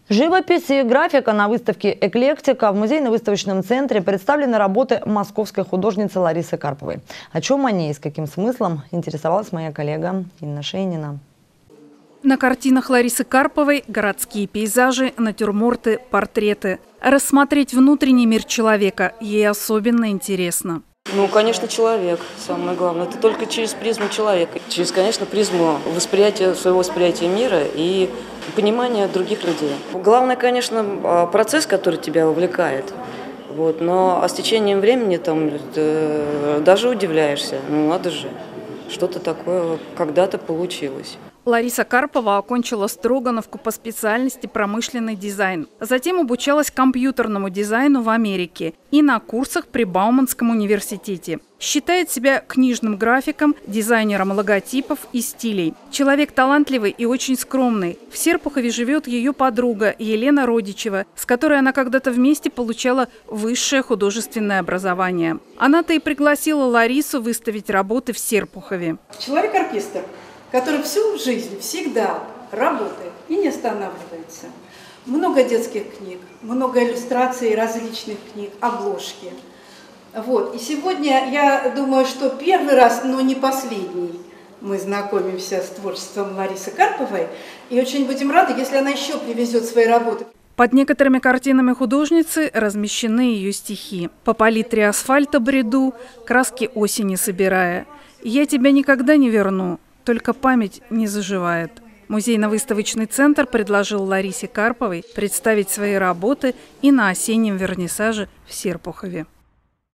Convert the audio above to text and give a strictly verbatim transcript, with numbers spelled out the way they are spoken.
Живопись и графика на выставке «Эклектика» в музейно-выставочном центре представлены работы московской художницы Ларисы Карповой. О чем они и с каким смыслом интересовалась моя коллега Инна Шейнина. На картинах Ларисы Карповой городские пейзажи, натюрморты, портреты. Рассмотреть внутренний мир человека ей особенно интересно. Ну, конечно, человек, самое главное. Это только через призму человека. Через, конечно, призму восприятия, своего восприятия мира и понимания других людей. Главное, конечно, процесс, который тебя увлекает. Вот. Но а с течением времени там, даже удивляешься. Ну, надо же, что-то такое когда-то получилось. Лариса Карпова окончила Строгановку по специальности промышленный дизайн. Затем обучалась компьютерному дизайну в Америке и на курсах при Бауманском университете. Считает себя книжным графиком, дизайнером логотипов и стилей. Человек талантливый и очень скромный. В Серпухове живет ее подруга Елена Родичева, с которой она когда-то вместе получала высшее художественное образование. Она-то и пригласила Ларису выставить работы в Серпухове. Человек-оркестр, который всю жизнь всегда работает и не останавливается. Много детских книг, много иллюстраций различных книг, обложки. Вот. И сегодня, я думаю, что первый раз, но не последний, мы знакомимся с творчеством Ларисы Карповой. И очень будем рады, если она еще привезет свои работы. Под некоторыми картинами художницы размещены ее стихи. «По палитре асфальта бреду, краски осени собирая. Я тебя никогда не верну, только память не заживает». Музейно-выставочный центр предложил Ларисе Карповой представить свои работы и на осеннем вернисаже в Серпухове.